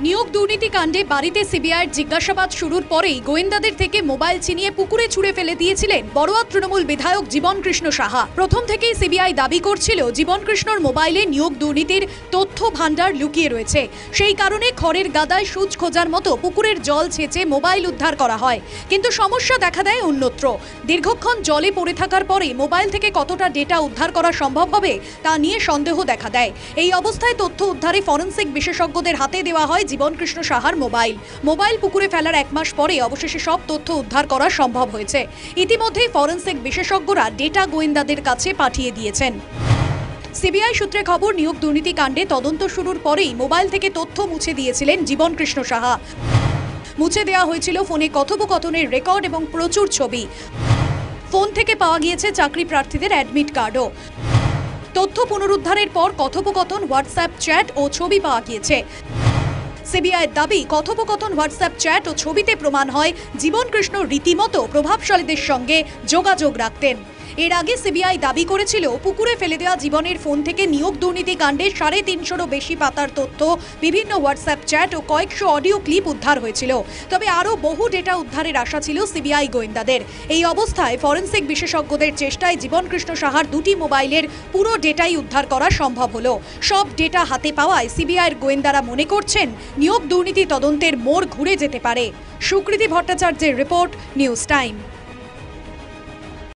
নিয়োগ দুর্নীতি কাণ্ডে বাড়িতে সিবিআইয়ের জিজ্ঞাসাবাদ শুরুর পরেই গোয়েন্দাদের থেকে মোবাইল ছিনিয়ে পুকুরে ছুঁড়ে ফেলে দিয়েছিলেন বড়ুয়া তৃণমূল বিধায়ক জীবনকৃষ্ণ সাহা। প্রথম থেকেই সিবিআই দাবি করছিল জীবনকৃষ্ণর মোবাইলে নিয়োগ দুর্নীতির তথ্য ভান্ডার লুকিয়ে রয়েছে। সেই কারণে খড়ের গাদায় সূচ খোঁজার মতো পুকুরের জল ছেঁচে মোবাইল উদ্ধার করা হয়। কিন্তু সমস্যা দেখা দেয় অন্যত্র। দীর্ঘক্ষণ জলে পড়ে থাকার পরে মোবাইল থেকে কতটা ডেটা উদ্ধার করা সম্ভব হবে তা নিয়ে সন্দেহ দেখা দেয়। এই অবস্থায় তথ্য উদ্ধারে ফরেনসিক বিশেষজ্ঞদের হাতে দেওয়া হয় জীবনকৃষ্ণ সাহার মোবাইল পুকুরে ফেলার 1 মাস পরে অবশেষে সব তথ্য উদ্ধার করা সম্ভব হয়েছে। ইতিমধ্যেই ফরেনসিক বিশেষজ্ঞরা ডেটা গোয়েন্দাদের কাছে পাঠিয়ে দিয়েছেন। সিবিআই সূত্রে খবর, নিয়োগ দুর্নীতি কাণ্ডে তদন্ত শুরুর পরেই মোবাইল থেকে তথ্য মুছে দিয়েছিলেন জীবনকৃষ্ণ সাহা। মুছে দেওয়া হয়েছিল ফোনে কথোপকথনের রেকর্ড এবং প্রচুর ছবি। ফোন থেকে পাওয়া গিয়েছে চাকরি প্রার্থীদের অ্যাডমিট কার্ডও। তথ্য পুনরুদ্ধারের পর কথোপকথন, হোয়াটসঅ্যাপ চ্যাট ও ছবি পাওয়া গিয়েছে। সিবিআইয়ের দাবি, কথোপকথন, হোয়াটসঅ্যাপ চ্যাট ও ছবিতে প্রমাণ হয় জীবনকৃষ্ণ রীতিমতো প্রভাবশালীদের সঙ্গে যোগাযোগ রাখতেন। এর আগে সিবিআই দাবি করেছিল পুকুরে ফেলে দেওয়া জীবনের ফোন থেকে নিয়োগ দুর্নীতি কাণ্ডে 350-রও বেশি পাতার তথ্য, বিভিন্ন হোয়াটসঅ্যাপ চ্যাট ও কয়েকশো অডিও ক্লিপ উদ্ধার হয়েছিল। তবে আরও বহু ডেটা উদ্ধারের আশা ছিল সিবিআই গোয়েন্দাদের। এই অবস্থায় ফরেনসিক বিশেষজ্ঞদের চেষ্টায় জীবনকৃষ্ণ সাহার 2টি মোবাইলের পুরো ডেটাই উদ্ধার করা সম্ভব হলো। সব ডেটা হাতে পাওয়ায় সিবিআইয়ের গোয়েন্দারা মনে করছেন নিয়োগ দুর্নীতি তদন্তের মোড় ঘুরে যেতে পারে। সুকৃতি ভট্টাচার্যের রিপোর্ট, নিউজ টাইম।